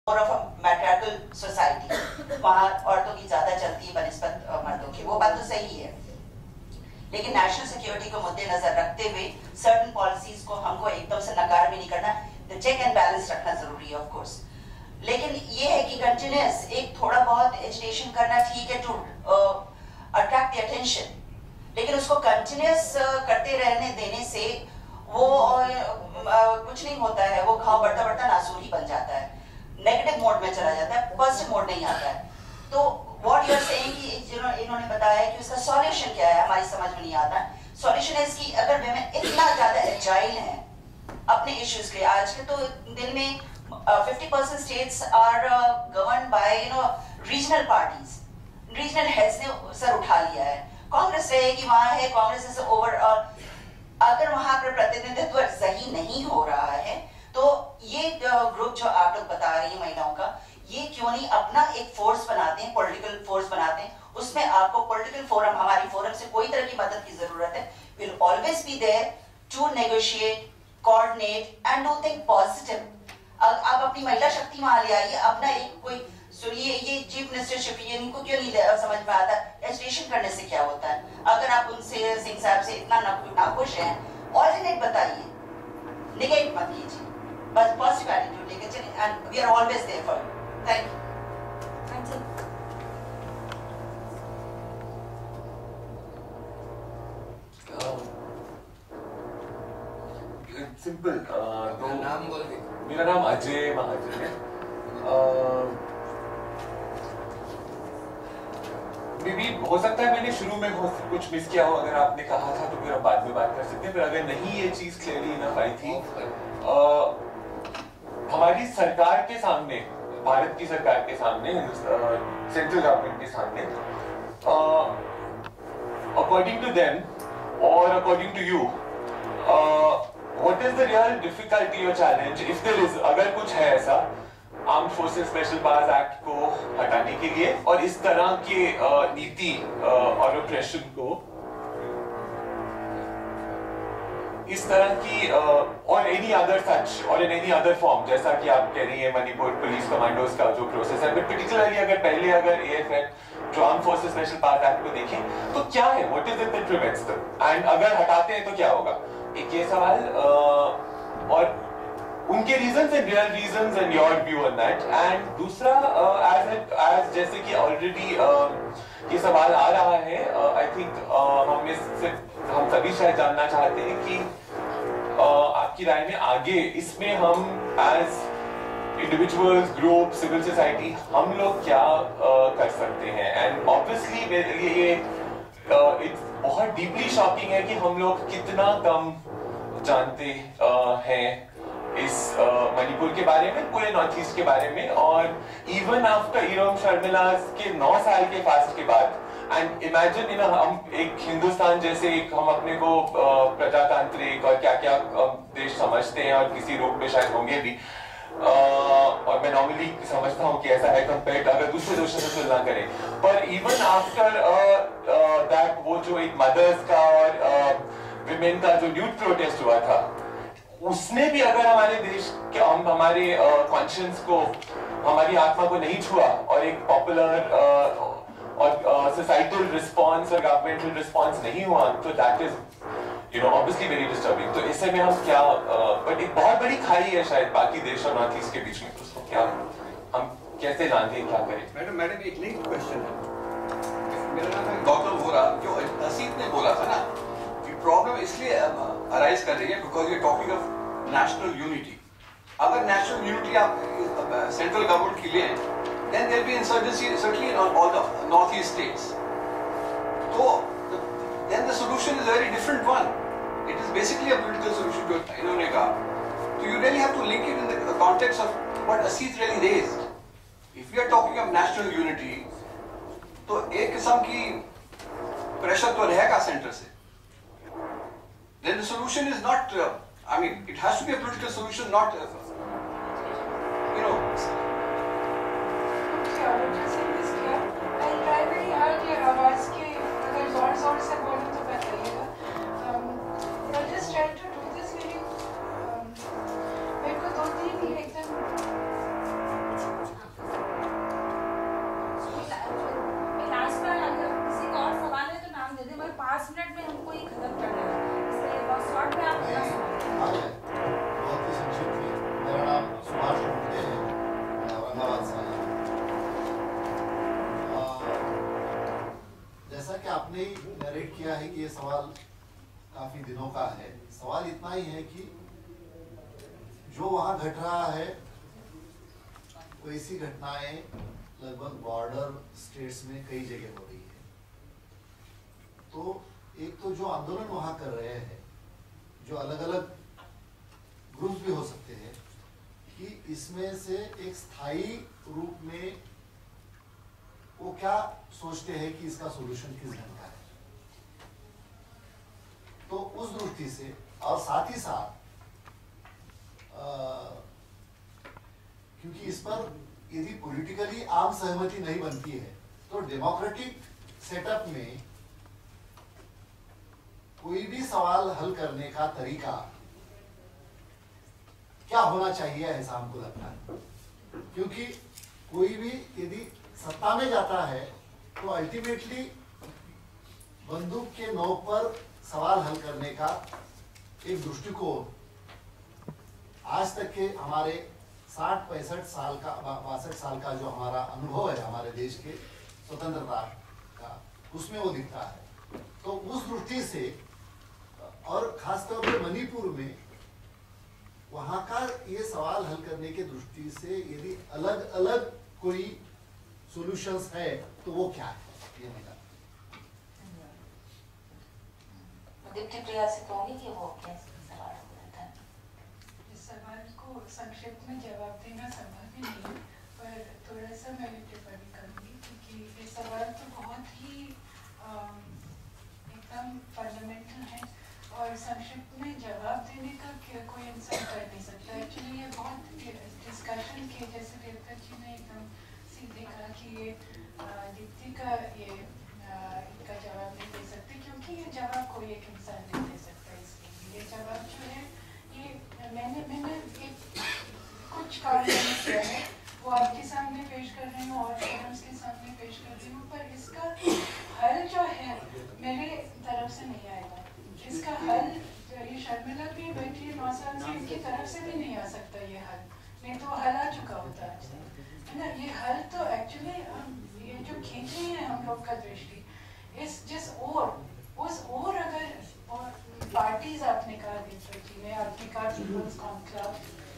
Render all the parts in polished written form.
more of a matriarchal society, वहाँ औरतों की ज्यादा चलती है बनिस्बत मर्दों की, वो बात तो सही है। लेकिन नेशनल सिक्योरिटी को मद्देनजर रखते हुए सर्टन पॉलिसीज को हमको एकदम से नकार भी नहीं करना, चेक एंड बैलेंस रखना जरूरी है ऑफ कोर्स। लेकिन ये है कि कंटिन्यूस एक थोड़ा बहुत एजुकेशन करना ठीक है टू अट्रैक्ट द अटेंशन, लेकिन उसको कंटिन्यूस करते रहने देने से वो कुछ नहीं होता है, वो घाव बढ़ता बढ़ता नासूर ही बन जाता है, नेगेटिव मोड में चला जाता है, पॉजिटिव मोड नहीं आता है। तो व्हाट यू आर सेइंग कि इन्होंने बताया कि उसका सॉल्यूशन क्या है, हमारी समझ में नहीं आता। सॉल्यूशन है इसकी, अगर women इतना ज्यादा एजाइल हैं अपने इश्यूज के, आज के तो दिन में 50% states are governed by regional parties, regional heads ने सर उठा लिया है। कांग्रेस रहेगी वहां है, कांग्रेस इज ओवरऑल, अगर वहां पर प्रतिनिधित्व सही नहीं हो रहा है तो ये ग्रुप जो आप लोग बता रही है महिलाओं का, ये क्यों नहीं अपना एक फोर्स बनाते हैं, पॉलिटिकल फोर्स बनाते हैं, उसमें आपको पॉलिटिकल फोरम, हमारी फोरम से कोई तरह की मदद की जरूरत है, will always be there to negotiate, coordinate and do think positive. आप अपनी महिला शक्ति वहां ले आइए, अपना एक कोई सुनिए, ये चीफ मिनिस्टरशिप ये इनको क्यों नहीं समझ में आता, एजुकेशन करने से क्या होता है? अगर आप उनसे सिंह साहब से इतना नाखुश हैं, ऑल्टरनेट बताइए, नेगेट मत कीजिए, बस पॉजिटिव एटीट्यूड लेके चलिए, and we are always there for you. Thank you. Simple, तो नाम बोल दे। मेरा नाम अजय महाजन है। भी हो सकता है मैंने शुरू में कुछ मिस किया हो, अगर आपने कहा था तो फिर हम बाद में बात कर सकते हैं, पर अगर नहीं ये चीज क्लियरली इनफ आई थी, हमारी सरकार के सामने, भारत की सरकार के सामने, सेंट्रल गवर्नमेंट के सामने, अकॉर्डिंग टू देम और according to you, what is the real difficulty और चैलेंज, इफ देयर इज, अगर कुछ है ऐसा, armed forces special powers act को हटाने के लिए और इस तरह के नीति और ऑपरेशन को, इस तरह की और एनी अदर सच और इन एनी अदर फॉर्म, जैसा कि आप कह रही है मणिपुर पुलिस कमांडोज का जो प्रोसेस है, बट पर्टिकुलरली अगर पहले अगर AFF जो armed forces special powers act को देखें तो क्या है, what is it that prevents them, and अगर हटाते हैं तो क्या होगा? एक ये सवाल, और उनके reasons and real reasons and your view on that, and दूसरा एज जैसे कि ऑलरेडी ये सवाल आ रहा है, आई थिंक हम सभी शायद जानना चाहते हैं कि आपकी राय में आगे इसमें हम as individuals, group, civil society, हम लोग क्या कर सकते हैं? एंड ऑब्वियसली मेरे लिए ये बहुत डीपली शॉकिंग है कि हम लोग कितना कम जानते हैं इस मणिपुर के बारे में, पूरे नॉर्थ ईस्ट के बारे में, और इवन आफ्टर इरोम शर्मिलास के 9 साल के फास्ट के बाद, एंड इमेजिन हम एक हिंदुस्तान जैसे एक, हम अपने को प्रजातांत्रिक और क्या क्या देश समझते हैं और किसी रूप में शायद होंगे भी, और मैं नॉर्मली समझता हूँ कि ऐसा है कंपेयर अगर दूसरे देशों से तुलना करें, पर इवन आफ्टर दैट वो जो एक मदर्स का और विमेन का जो न्यूड प्रोटेस्ट हुआ था, उसने भी अगर हमारे देश के हमारे कॉन्शियंस को, हमारी आत्मा को नहीं छुआ और एक पॉपुलर और सोसाइटल रिस्पांस और गवर्नमेंटल रिस्पांस नहीं हुआ, तो that is obviously very disturbing. तो इससे में हम क्या, बट एक बहुत बड़ी खाई है शायद बाकी देश और नॉर्थ ईस्ट के बीच में, तो उसको क्या हम कैसे लांघे, क्या करें? मैडम एक लिंक क्वेश्चन है। मेरा नाम है गौतम वोरा। जो असीफ ने बोला था ना, प्रॉब्लम इसलिए अराइज कर रही है because you talking of national unity. अगर नेशनल यूनिटी आप सेंट्रल गवर्नमेंट की लें, then there be insurgency certainly in all the north east states, तो then the solution is very different one. It is basically a political solution जो इन्होंने कहा। तो you really have to link it in the context of what Asif really raised. If we are talking of national unity, तो एक किस्म की pressure तो रहेगा सेंटर से। Then the solution is not, I mean, it has to be a political solution, not, you know. क्या जैसे miss किया, I try very hard कि आवाज़ के अगर जोर से बोलूँ तो बताइएगा। I just try to do this very, मेरे को 2-3 एकदम आपने ही नरेट किया है कि ये सवाल काफी दिनों का है। सवाल इतना ही है कि जो वहाँ घट रहा है वैसी घटनाएं लगभग बॉर्डर स्टेट्स में कई जगह हो रही है। तो एक तो जो आंदोलन वहाँ कर रहे हैं, जो अलग अलग ग्रुप भी हो सकते हैं, कि इसमें से एक स्थायी रूप में वो क्या सोचते हैं कि इसका सॉल्यूशन किस ढंग का है। तो उस दृष्टि से और साथ ही साथ क्योंकि इस पर यदि पॉलिटिकली आम सहमति नहीं बनती है तो डेमोक्रेटिक सेटअप में कोई भी सवाल हल करने का तरीका क्या होना चाहिए ऐसा हमको लगता है। क्योंकि कोई भी यदि सत्ता में जाता है तो अल्टीमेटली बंदूक के नोक पर सवाल हल करने का एक दृष्टिकोण आज तक के हमारे 60-65 साल का 62 साल का जो हमारा अनुभव है हमारे देश के स्वतंत्रता का, उसमें वो दिखता है। तो उस दृष्टि से और खासतौर पर मणिपुर में वहाँ का ये सवाल हल करने के दृष्टि से यदि अलग अलग कोई सॉल्यूशंस है तो वो क्या है, ये मेरा। डिप्टी प्रिया से कहूँगी कि वो क्या सवाल हो रहा था। इस सवाल को संक्षिप्त में जवाब देना संभव ही नहीं है, पर थोड़ा सा मैं टिप्पणी करूँगी क्योंकि ये सवाल तो बहुत ही एकदम फंडामेंटल है और संक्षिप्त में जवाब देने का कोई इंसान कर नहीं सकता। एक्चुअली ये बहुत डिस्कशन के जैसे देवता जी ने एकदम सीधे कहा कि ये दीप्ति का ये इनका जवाब नहीं दे सकते क्योंकि ये जवाब कोई एक इंसान नहीं दे सकता। इसलिए ये जवाब जो है ये मैंने एक कुछ कार्य किया है वो आपके सामने पेश कर रही हूँ और फोरम्स के सामने पेश कर रही हूँ, पर इसका हल जो है मेरे तरफ से नहीं आएगा। इसका हल ये शर्मिला भी बैठी है 9 साल से, इनकी तरफ से भी नहीं आ सकता ये हल, नहीं तो हल आ चुका होता है ना। ये हल तो एक्चुअली ये जो खींच रही है हम लोग का दृष्टि इस जिस उस अगर और पार्टीज आपने कहा दीपक जी ने, आपने कहा पीपल्स कॉन्क्लेव,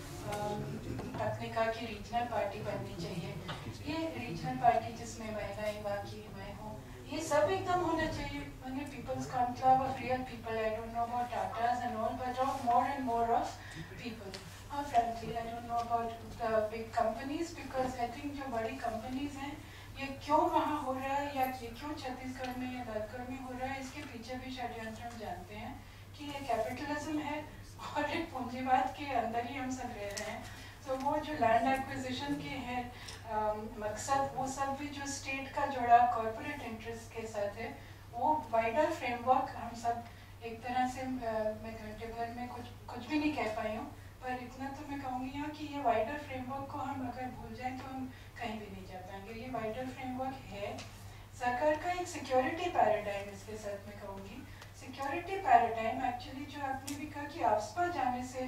आपने कहा कि रीजनल पार्टी बननी चाहिए। ये रीजनल पार्टी जिसमें महिलाएं बाकी मैं हूँ, ये सब एकदम होना चाहिए। मैंने peoples conclave of real people, I don't know about Tatas and all, but of more and more of people. और frankly I don't know about the big companies, because I think जो बड़ी कंपनीज हैं ये क्यों वहाँ हो रहा है या ये क्यों छत्तीसगढ़ में या राजगढ़ में हो रहा है, इसके पीछे भी षड्यंत्र हम जानते हैं कि ये कैपिटलिज्म है और एक पूंजीवाद के अंदर ही हम सब रह रहे हैं। तो वो जो लैंड एक्विजिशन के हैं मकसद, वो सब भी जो स्टेट का जुड़ा कॉर्पोरेट इंटरेस्ट के साथ है, वो वाइडर फ्रेमवर्क हम सब एक तरह से मैं घंटे भर में कुछ भी नहीं कह पाई हूँ, पर इतना तो मैं कहूँगी यहाँ कि ये वाइडर फ्रेमवर्क को हम अगर भूल जाएं तो हम कहीं भी नहीं जा पाएंगे। ये वाइडर फ्रेमवर्क है सरकार का एक सिक्योरिटी पैराडाइम, इसके साथ मैं कहूँगी सिक्योरिटी पैराडाइम एक्चुअली जो आपने भी कहा कि आपसपा जाने से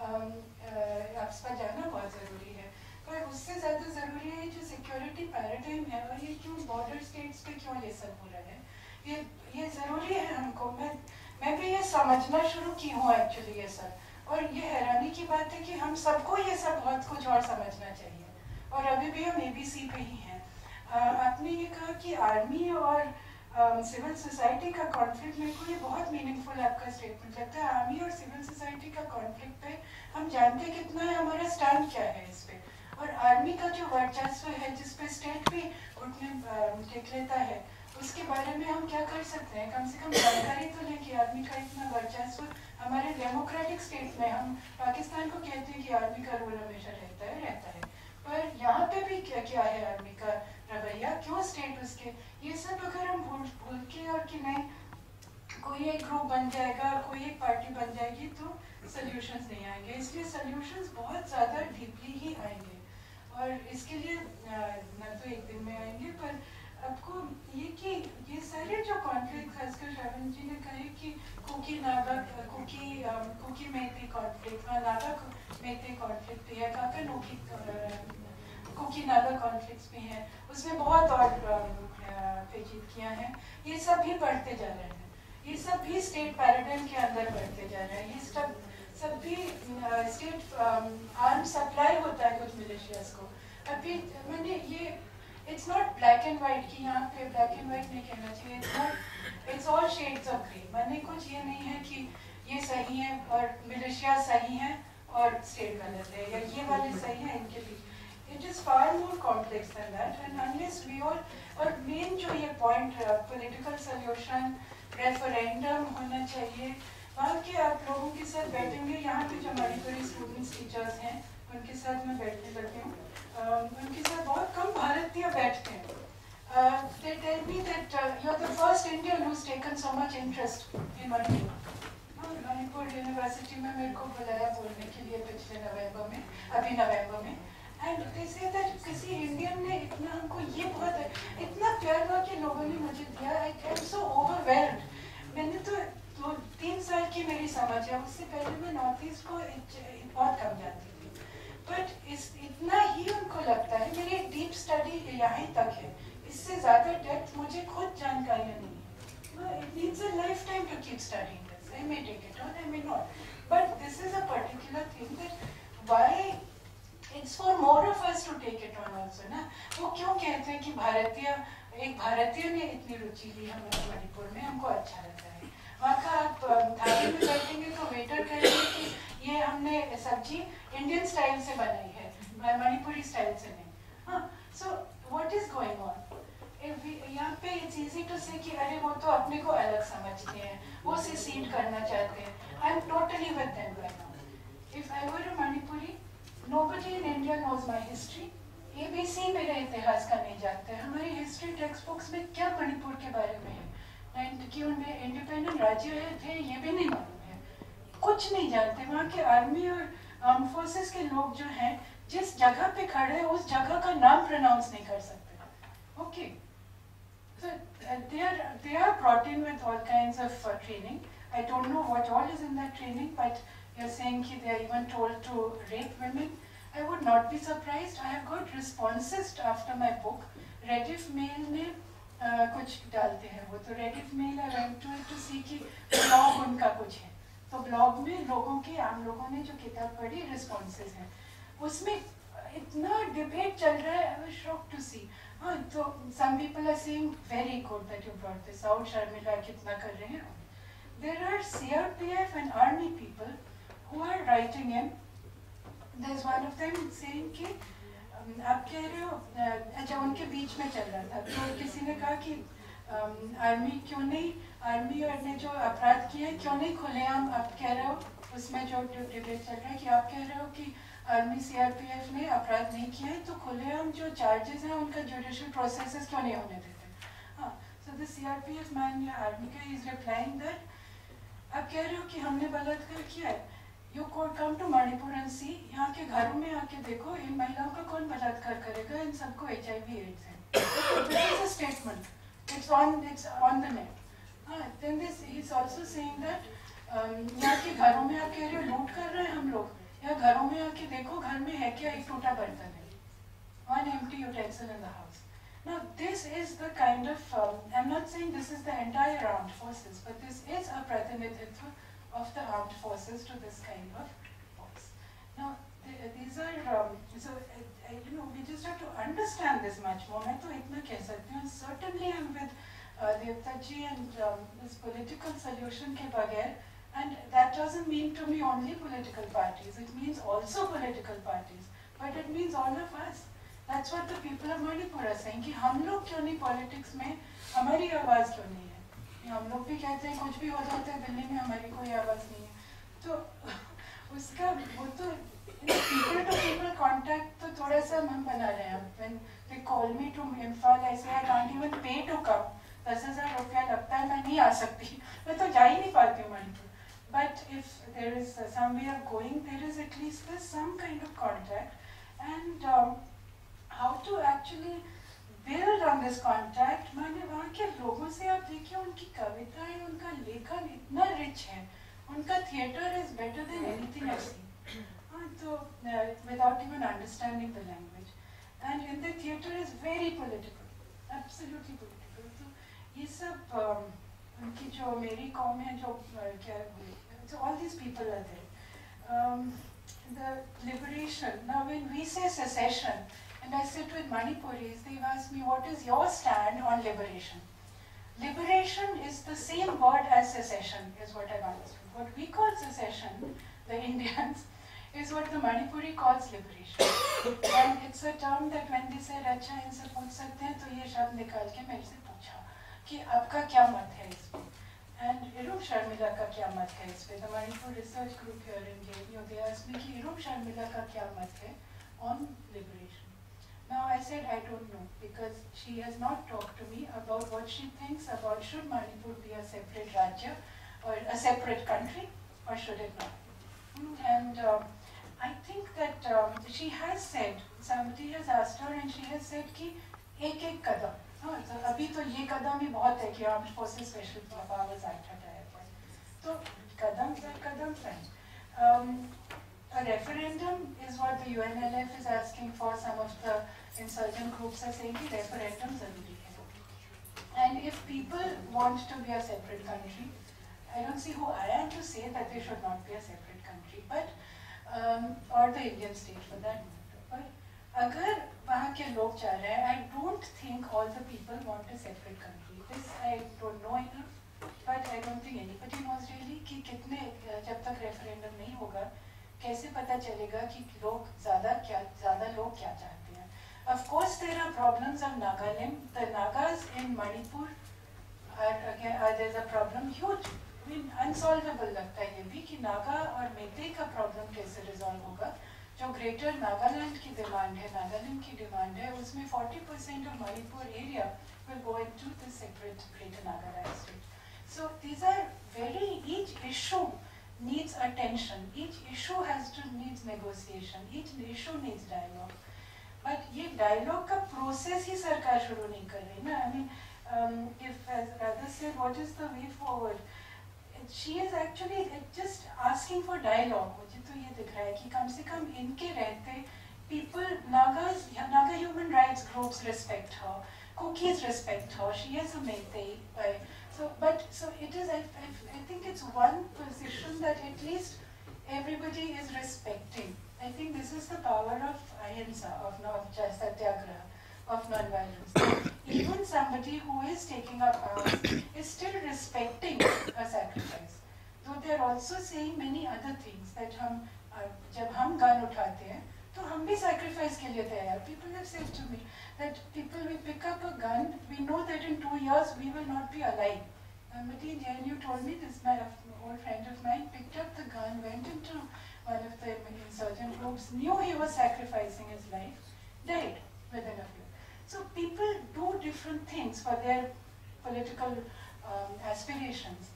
आपसपा जाना बहुत ज़रूरी है, पर उससे ज़्यादा ज़रूरी है जो सिक्योरिटी पैराडाइम है और ये क्यों बॉर्डर स्टेट्स पे क्यों ये सब हो रहा है, ये ज़रूरी है हमको। मैं भी ये समझना शुरू की हूँ एक्चुअली ये सब, और ये हैरानी की बात है कि हम सबको ये सब बहुत कुछ और समझना चाहिए और अभी भी हम ABC पे ही हैं। आपने ये कहा कि आर्मी और सिविल सोसाइटी का कॉन्फ्लिक्ट, मेरे को ये बहुत मीनिंगफुल आपका स्टेटमेंट लगता है। आर्मी और सिविल सोसाइटी का कॉन्फ्लिक्ट पे हम जानते कितना है, हमारा स्टैंड क्या है इस पे, और आर्मी का जो वर्चस्व है जिस पे स्टेट भी घुटने टेक लेता है, उसके बारे में हम क्या कर सकते हैं, कम से कम जानकारी तो लें कि आर्मी का इतना वर्चस्व हमारे डेमोक्रेटिक स्टेट में। हम पाकिस्तान को कहते हैं कि आर्मी का रोल हमेशा रहता है, पर यहाँ पे भी क्या है आर्मी का रवैया, क्यों स्टेट उसके, ये सब अगर हम भूल के और कि नहीं कोई एक ग्रुप बन जाएगा, कोई एक पार्टी बन जाएगी तो सॉल्यूशंस नहीं आएंगे। इसलिए सॉल्यूशंस बहुत ज़्यादा डीपली ही आएंगे और इसके लिए न तो एक दिन में आएंगे, पर आपको ये कि ये सारे जो कॉन्फ्लिक्ट, खासकर श्रवण जी ने कहे कि कुकी नागा कुकी मेते कॉन्फ्लिक्ट, नागा मेते कॉन्फ्लिक्ट या काका नोकी कुकी अलग कॉन्फ्लिक्ट्स भी हैं, उसमें बहुत और पेचीदगियाँ हैं। ये सब भी बढ़ते जा रहे हैं, ये सब भी स्टेट पैराडाइम के अंदर बढ़ते जा रहे हैं। ये सब भी स्टेट आर्म सप्लाई होता है कुछ मिलिशियाज को। अभी मैंने ये it's not black and white कि यहाँ पे ब्लैक एंड वाइट नहीं कहना चाहिए, it's all shades of grey. मैंने कुछ ये नहीं है कि ये सही है और मिलिशिया सही है और स्टेट गलत है, या ये वाले सही है इनके बीच। It is far more complex than that, and unless we all, और मेन जो ये पॉइंट पॉलिटिकल सोल्यूशन रेफरेंडम होना चाहिए, वहाँ के आप लोगों के साथ बैठेंगे, यहाँ पे जो मणिपुरी स्टूडेंट्स टीचर्स हैं उनके साथ मैं बैठने लगी हूँ, उनके साथ बहुत कम भारतीय बैठते हैं। They tell me that you're the first Indian who's taken so much interest in Manipur. Manipur university में मेरे को बुलाया बोलने के लिए पिछले नवंबर में, अभी नवंबर में, एंड दे से दैट किसी इंडियन ने इतना हमको ये बहुत इतना प्यार हुआ कि लोगों ने मुझे दिया। I am so overwhelmed. मैंने तो 3 साल की मेरी समझ है, उससे पहले मैं नॉर्थ ईस्ट को बहुत कम जानती थी, बट इतना ही उनको लगता है। मेरी डीप स्टडी यहाँ तक है, इससे ज़्यादा डेप्थ मुझे खुद जानकारियाँ नहीं है। It needs a life time to keep studying this. I may take it on, I may not, but this is a particular thing that why it's for more of us to take it on also ना। वो क्यों कहते हैं कि एक भारतीय ने इतनी रुचि ली हमारे मणिपुर में, हमको अच्छा लगता है। वहाँ का आप थाली में बैठेंगे तो वेटर कहेंगे कि ये हमने सब्जी इंडियन स्टाइल से बनाई है, मणिपुरी स्टाइल से नहीं। हाँ, so what is going on? यहाँ पे इट्स इजी टू से कि अरे वो तो अपने को अलग समझते हैं, वो सेसीड करना चाहते हैं। I am totally with them right now. If I were a Manipuri, nobody in India knows my history. ABC मेरे इतिहास का नहीं जानते। हमारी हिस्ट्री टेक्स्ट बुक्स में क्या मणिपुर के बारे में है, कि उनमें इंडिपेंडेंट राज्य थे ये भी नहीं मालूम है, कुछ नहीं जानते। वहाँ के आर्मी और आर्म फोर्सेस के लोग जो हैं, जिस जगह पे खड़े हैं उस जगह का नाम प्रोनाउंस नहीं कर सकते। Okay, so they are brought in with all kinds of training. I don't know what all is in that training, but you're saying that they are even told to rape women. I would not be surprised. I have got responses after my book. Rediff Mail ने कुछ डालते हैं वो, तो Rediff Mail I went to it to see कि blog उनका कुछ है, तो blog में लोगों के, आम लोगों ने जो किताब पढ़ी, responses हैं, उसमें इतना डिबेट चल रहा है। I was shocked to see. हाँ, तो some people are saying very good that you brought this out, Sharmila कितना कर रहे हैं। There are CRPF and army people who are writing in. There's one of them saying कि आप कह रहे हो, अच्छा उनके बीच में चल रहा था, तो किसी ने कहा कि आर्मी क्यों नहीं, आर्मी और ने जो अपराध किए क्यों नहीं खुलेआम, आप कह रहे हो, उसमें जो डिबेट चल रहा है कि आप कह रहे हो कि आर्मी CRPF ने अपराध नहीं किया है, तो खुलेआम जो चार्जेस हैं उनका जुडिशियल प्रोसेसेस क्यों नहीं होने देते। हाँ, सो द CRPF मैन या आर्मी का इज रिप्लाइंग दैट आप कह रहे हो कि हमने बलात्कार किया है, you come to Manipur and see, यहाँ के घरों में आके देखो इन महिलाओं का कौन बलात्कार करेगा, इन सबको HIV AIDS है। This is a statement, it's on the net. Then this he's also saying that यहाँ के घरों में आप कह रहे हो लूट कर रहे हैं हम लोग, या घरों में आके देखो घर में है क्या, एक टूटा बर्तन है, one empty utensil in the house. Now this is the kind of I'm not saying this is the entire armed forces, but this is a pratinidhitva of the armed forces to this kind of force. Now these are so we just have to understand this much more. मैं तो इतना कह सकती हूँ, certainly I'm with Devta ji and this political solution के बगैर. And that doesn't mean to me only political parties. It means also political parties. But it means all of us. That's what the people of Manipur are saying. कि हम लोग क्यों नहीं politics में, हमारी आवाज़ क्यों नहीं है। हम लोग भी कहते हैं कुछ भी हो जाता है दिल्ली में, हमारी कोई आवाज़ नहीं है। तो उसका वो तो people to people contact तो थोड़ा सा हम बना रहे हैं। When they call me to Imphal, I say I can't even pay to come. 10,000 रुपया लगता है, मैं नहीं आ सकती, मैं तो जा ही नहीं पाती हूँ Manipur. But if there is some way of going, there is at least some kind of contact, and how to actually build on this contact. मैंने वहाँ के लोगों से आप देखिए, उनकी कविताएं, उनका लेखन इतना rich है, उनका theater is better than anything I've seen. तो without even understanding the language. And in very political, absolutely political. तो ये सब उनकी जो मेरी कौम है जो क्या so all these people are there. The liberation. Now when we say secession, and I sit with Manipuris, they've asked me, what is your stand on liberation? Liberation is the same word as secession, is what I've understood. What we call secession, the Indians, is what the Manipuri calls liberation. And it's a term that when they said, अच्छा इनसे पूछ सकते हैं, तो ये शब्द निकाल के मेरे से पूछा कि आपका क्या मत है इस पे? And Irum Sharmila का क्या मत है इस पे? The Manipur Research Group here in JNU, they asked me कि Irum Sharmila का क्या मत है on liberation. Now I said I don't know because she has not talked to me about what she thinks about should Manipur be a separate Rajya or a separate country or should it not? And I think that she has said, somebody has asked her and she has said कि एक कदम, तो अभी तो ये कदम ही बहुत है कि armed forces special powers act हटाया जाए, तो कदम fine. A referendum is what the UNLF is asking for. Some of the insurgent groups are saying कि referendum ज़रूरी है. And if people want to be a separate country, I don't see who I am to say that they should not be a separate country, but or the Indian state for that matter. But अगर वहाँ के लोग चाह रहे हैं, I don't think all the people want a separate country. This I don't know enough, but I don't think anybody knows really कि कितने जब तक referendum नहीं होगा कैसे पता चलेगा कि ज़्यादा लोग क्या चाहते हैं. Of course there are problems of Nagaland. The Nagas in Manipur there's a problem huge. I mean unsolvable लगता है ये भी कि नागा और मेते का problem कैसे resolve होगा. जो ग्रेटर नागालैंड की डिमांड है, नागालैंड की डिमांड है, उसमें 40% of Manipur area will go into the separate Greater Nagaland state. So these are each issue needs attention, each issue needs negotiation, each issue needs dialogue. But ये dialogue का process ही सरकार शुरू नहीं कर रही ना. I mean, if as Radha said, what is the way forward? She is actually just asking for dialogue. मुझे तो ये दिख रहा है कि कम से कम इनके रहते people, Naga human rights groups respect her, Kukis respect her. She is a Meitei. So it is. I think it's one position that at least everybody is respecting. I think this is the power of ahimsa, of satyagraha, of non-violence. Even somebody who is taking up arms is still respecting a sacrifice. Though they are also saying many other things that जब हम gun उठाते हैं तो हम भी sacrifice के लिए तैयार. People have said to me that people will pick up a gun. We know that in 2 years we will not be alive. Somebody in JNU told me this. My old friend of mine picked up the gun, went into one of the insurgent groups, knew he was sacrificing his life, died within a few. So people do different things for their political aspirations.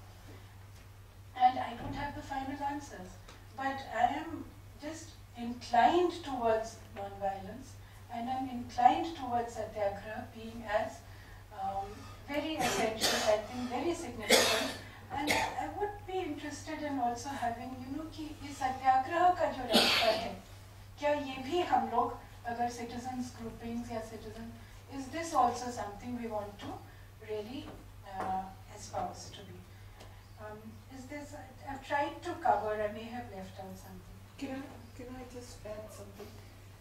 And I don't have the final answers. But I am just inclined towards non-violence, and I'm inclined towards satyagraha being as very essential, I think very significant. And I would be interested in also having, कि ये सत्याग्रह का जो रास्ता है, क्या ये भी हम लोग अगर citizens groupings या citizen, is this also something we want to really espouse to be? Is this? I've tried to cover. I may have left out something. Can I just add something?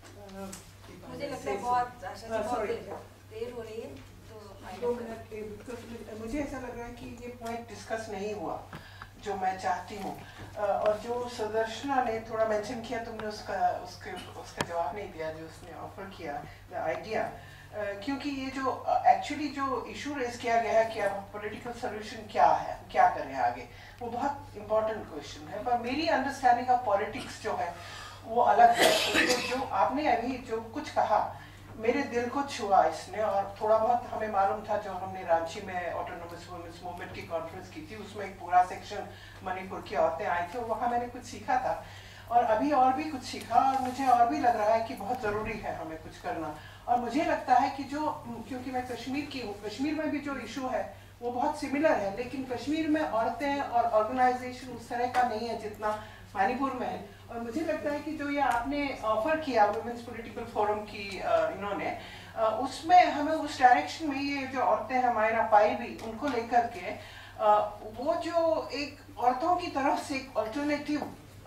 मुझे लगता है बहुत देर हो रही है तो 2 minute because मुझे ऐसा लग रहा है कि ये पॉइंट डिस्कस नहीं हुआ जो मैं चाहती हूँ. और जो सदर्शना ने थोड़ा मेंशन किया, तुमने उसका जवाब नहीं दिया जो उसने ऑफर किया, द आइडिया. क्योंकि ये जो एक्चुअली जो इशू रेज किया गया है कि अब पॉलिटिकल सोल्यूशन क्या है, क्या करें आगे, वो बहुत इम्पोर्टेंट क्वेश्चन है. पर मेरी अंडरस्टैंडिंग ऑफ पॉलिटिक्स जो है वो अलग है. तो जो आपने अभी जो कुछ कहा मेरे दिल को छुआ इसने, और थोड़ा बहुत हमें मालूम था जो हमने रांची में ऑटोनोमस वुमेन्स मूवमेंट की कॉन्फ्रेंस की थी, उसमें एक पूरा सेक्शन मणिपुर की औरतें आई थी, और वहाँ मैंने कुछ सीखा था और अभी और भी कुछ सीखा, और मुझे और भी लग रहा है कि बहुत ज़रूरी है हमें कुछ करना. और मुझे लगता है कि जो, क्योंकि मैं कश्मीर की हूँ, कश्मीर में भी जो इशू है वो बहुत सिमिलर है, लेकिन कश्मीर में औरतें और ऑर्गेनाइजेशन उस तरह का नहीं है जितना मणिपुर में है. और मुझे लगता है कि जो ये आपने ऑफर किया वुमेन्स पॉलिटिकल फोरम की इन्होंने, उसमें हमें उस डायरेक्शन में ये जो औरतें हमारा पाई भी उनको लेकर के वो जो एक औरतों की तरफ से एक अल्टरनेटिव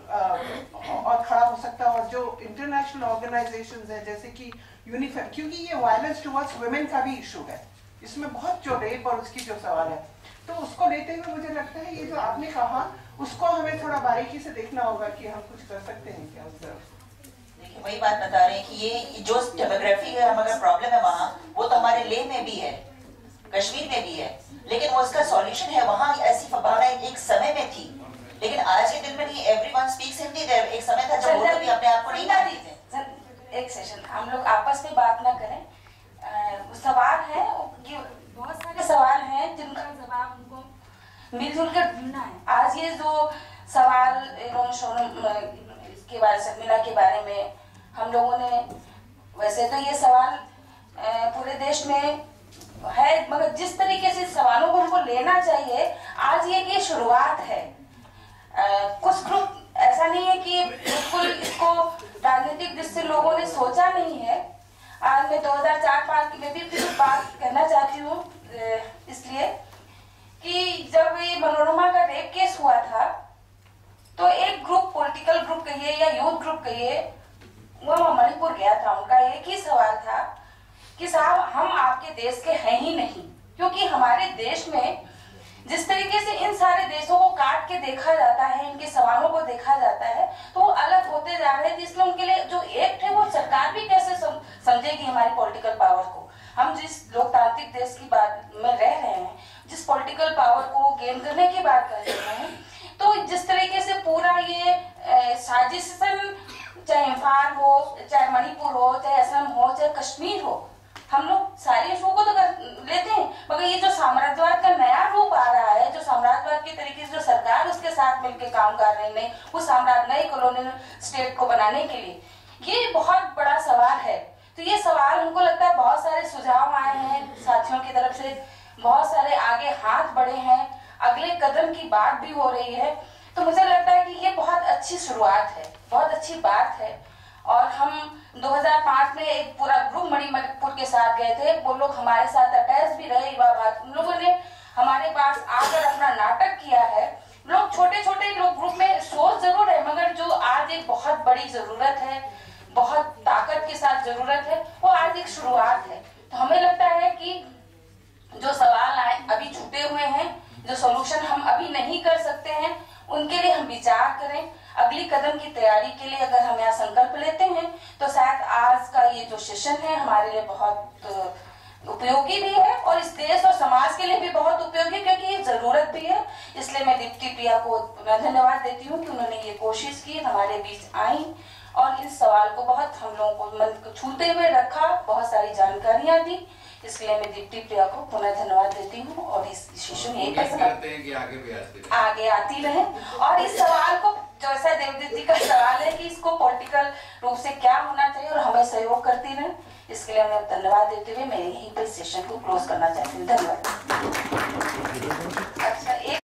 और खड़ा हो सकता है, और जो इंटरनेशनल ऑर्गेनाइजेशंस है जैसे कि यूनिफाइड, क्योंकि ये वायलेंस टुवर्ड्स वुमेन का भी इशू है, इसमें बहुत जो रेप और उसकी जो सवाल है, तो उसको लेते हुए मुझे लगता है ये जो आपने कहा उसको हमें थोड़ा बारीकी से देखना होगा कि हम कुछ कर सकते हैं क्या उस तरफ। देखिए वही बात बता रहे हैं कि ये जो डेमोग्राफी है हमारा प्रॉब्लम है वहाँ, वो तो हमारे लेह में भी है, कश्मीर में भी है, लेकिन वो उसका सॉल्यूशन है वहाँ। ऐसी भावना एक समय में थी, लेकिन आज के दिन में नहीं। Everyone speaks Hindi there. एक समय था जब वो भी अपने आप को नहीं मानती थे। एक सेशन हम लोग आपस में बात ना करें। सवाल है, बहुत सारे सवाल हैं जिनका जवाब उनको मिलजुल कर ढूंढना है। आज ये जो सवाल इसके बारे शर्मिला के बारे में हम लोगों ने, वैसे तो ये सवाल पूरे देश में है, मगर जिस तरीके से सवालों को हमको लेना चाहिए, आज ये शुरुआत है। कुछ ग्रुप ऐसा नहीं है कि बिल्कुल इसको राजनीतिक दृष्टि से लोगों ने सोचा नहीं है। आज मैं 2004-5 में भी फिर बात कहना चाहती हूँ, इसलिए कि जब ये मनोरमा का रेप केस हुआ था तो एक ग्रुप, पॉलिटिकल ग्रुप कहिए या यूथ ग्रुप कहिए, वो मणिपुर गया था। उनका एक ही सवाल था कि साहब हम आपके देश के हैं ही नहीं, क्योंकि हमारे देश में जिस तरीके से इन सारे देशों को काट के देखा जाता है, इनके सवालों को देखा जाता है, तो वो अलग होते जा रहे थे। इसलिए उनके लिए जो एक्ट है वो सरकार भी कैसे समझेगी हमारी पॉलिटिकल पावर को। हम जिस लोकतांत्रिक देश की बात में रह रहे हैं, जिस पॉलिटिकल पावर को गेन करने की बात कर रहे हैं, तो जिस तरीके से पूरा ये साजिश, चाहे इम्फाल हो, चाहे मणिपुर हो, चाहे असम हो, चाहे कश्मीर हो, हम लोग सारे इशू को तो लेते हैं, मगर ये जो साम्राज्यवाद का नया रूप आ रहा है, जो साम्राज्यवाद के तरीके से जो सरकार उसके साथ मिलकर काम कर रही है, वो साम्राज्य नई कॉलोनियल स्टेट को बनाने के लिए, ये बहुत बड़ा सवाल है। तो ये सवाल हमको लगता है बहुत सारे सुझाव आए हैं साथियों की तरफ से, बहुत सारे आगे हाथ बढ़े हैं, अगले कदम की बात भी हो रही है। तो मुझे लगता है कि ये बहुत अच्छी शुरुआत है, बहुत अच्छी बात है। और हम 2005 में एक पूरा ग्रुप मणिपुर के साथ गए थे, वो लोग हमारे साथ अटैच भी रहे। युवा बात उन लोगों ने हमारे पास आकर अपना नाटक किया है। लोग छोटे छोटे लोग ग्रुप में सोच जरूर है, मगर जो आज एक बहुत बड़ी जरूरत है, बहुत ताकत के साथ जरूरत है, वो आज एक शुरुआत है। तो हमें लगता है कि जो सवाल आए अभी छूटे हुए हैं, जो सोल्यूशन हम अभी नहीं कर सकते हैं, उनके लिए हम विचार करें। अगली कदम की तैयारी के लिए अगर हम यहाँ संकल्प लेते हैं तो शायद आज का ये जो सेशन है हमारे लिए बहुत उपयोगी भी है, और इस देश और समाज के लिए भी बहुत उपयोगी, क्योंकि ये जरूरत भी है। इसलिए मैं दीप्ति प्रिया को धन्यवाद देती हूँ कि उन्होंने ये कोशिश की, हमारे बीच आई और इस सवाल को बहुत हम लोगों को मन को छूते हुए रखा, बहुत सारी जानकारियां दी। इसलिए मैं दीप्ति प्रिया को पुनः धन्यवाद देती हूँ, और इस शिशु में आगे आती रहे। और इस सवाल को, जैसा देवदत्त जी का सवाल है कि इसको पॉलिटिकल रूप से क्या होना चाहिए और हमें सहयोग करती रहे, इसके लिए मैं धन्यवाद देते हुए मैं यहीं पर सेशन को क्लोज करना चाहती हूँ। धन्यवाद। अच्छा, एक